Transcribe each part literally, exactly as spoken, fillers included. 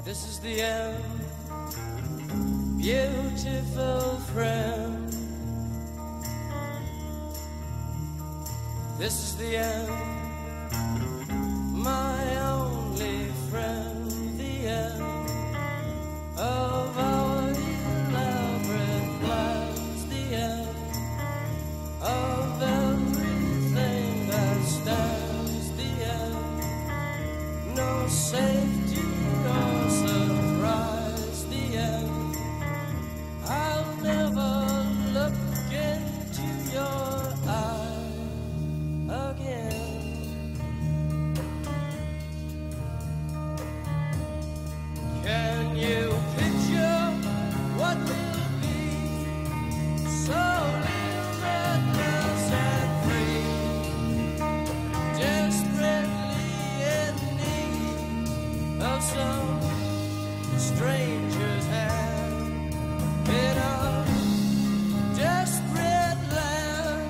This is the end, beautiful friend. This is the end, my only friend. The end of our elaborate plans. The end of everything that stands. The end, no safety or surprise. The end, I'll never look into your eyes again. Can you picture what will be? So limitless and free, desperately in need of some stranger's hand in a desperate land.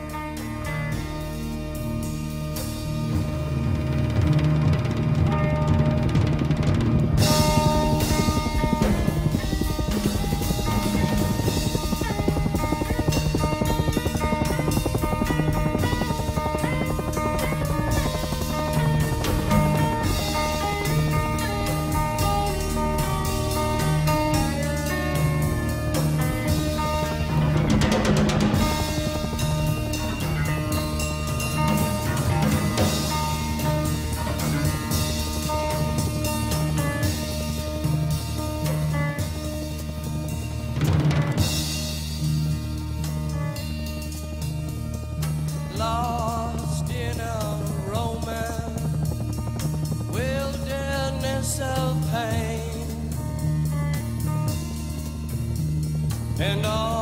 Lost in a romance, wilderness of pain, and all